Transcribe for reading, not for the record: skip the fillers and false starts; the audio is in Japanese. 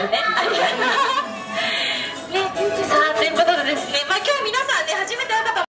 よね。ありがとう。ね、さあということでですね、今日皆さんね初めて会った